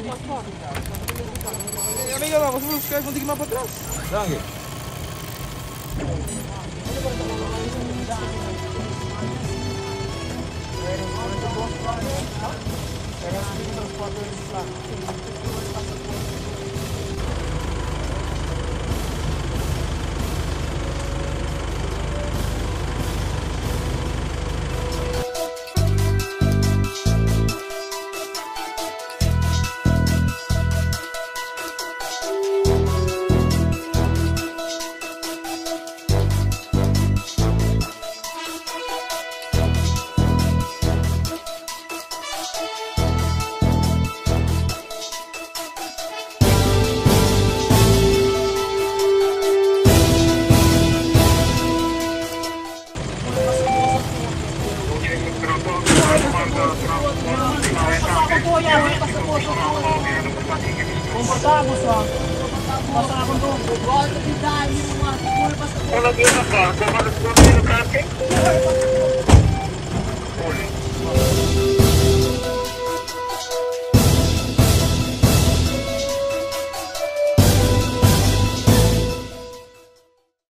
Amiga, vamos a buscar contigo más para atrás. Dale. Komportamos lang. Basta akong doon. Wala din ako. Kung ano